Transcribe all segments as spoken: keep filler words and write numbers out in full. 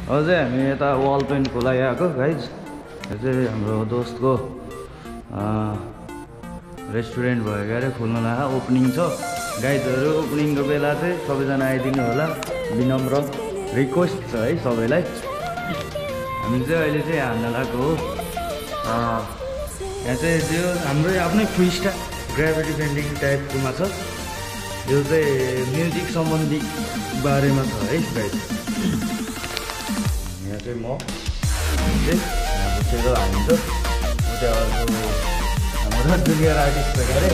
अझै हामी यता वाल पेन्टको लागि आएको गाइज। यो चाहिँ हाम्रो दोस्तको रेस्टुरेन्ट भयो क्या खोल्नु लाग्यो, ओपनिङ छ गाइजहरू। ओपनिङको बेला चाहिँ सबैजना आइदिनु होला, विनम्र रिक्वेस्ट छ है सबैलाई। हामी चाहिँ अहिले चाहिँ हान्न लागेको हो। यहाँ चाहिँ त्यो हाम्रो आफ्नै फ्री स्टाइल ग्राभिटी पेन्टिङ टाइपकोमा छ। यो चाहिँ म्युजिक सम्बन्धी बारेमा छ है गाइज। यहाँ चाहिँ म चाहिँ यहाँ बसेर हालिन्छ। उता अर्को हाम्रो जुनियर आर्टिस्ट छ क्या अरे।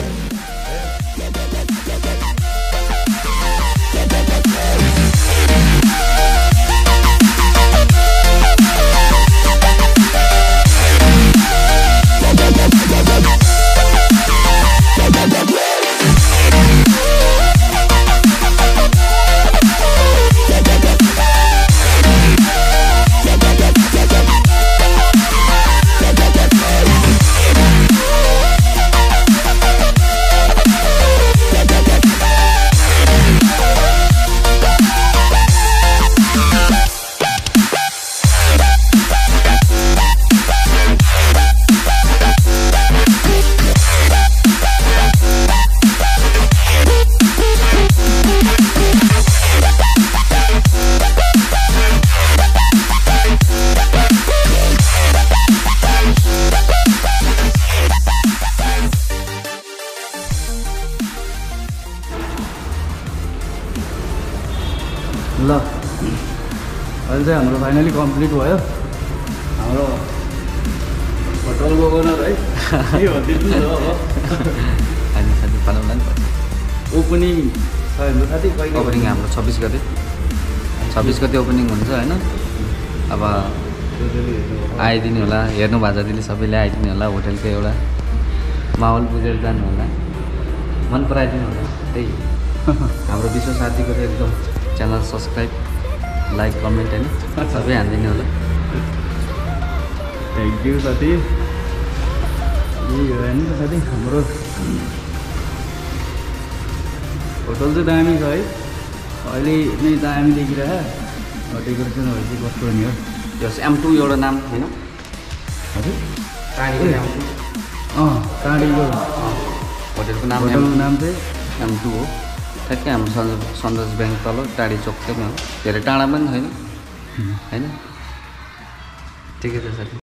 ल अहिले चाहिँ हाम्रो फाइनली कम्प्लिट भयो। हाम्रो होटलको ओनर है के भनिदिनु न अब हामी साथी बनाउला नि ओपनिङ छ हाम्रो साथी कहिले ओपनिङ हाम्रो छब्बिस गते छब्बिस गते ओपनिङ हुन्छ हैन। अब आइदिनु होला, हेर्नु भएको जतिले सबैले आइदिनु होला। होटलको एउटा माहौल बुझेर जानु होला, मन पराइदिनु होला। त्यही हाम्रो विश्व साथीको चाहिँ एकदम च्यानल सब्सक्राइब लाइक कमेन्ट हैन सबै हान्दिनु होला। थ्याङ्क यू साथी। यही हो नि त साथी हाम्रो होटल चाहिँ दामी छ है, अहिले नै दामी देखिरहेको डेकोरेसनहरू चाहिँ कस्तो नि हो। यस एम टू एउटा नाम हैन हजुर टाढीको नाम अँ टाढीको होटलको नाम होटलको नाम चाहिँ एम टू हो। ठ्याक्कै हाम्रो सन्दर्श ब्याङ्क तल टाढी चोकमै हो, धेरै टाढा पनि छैन हैन। ठिकै छ साथी।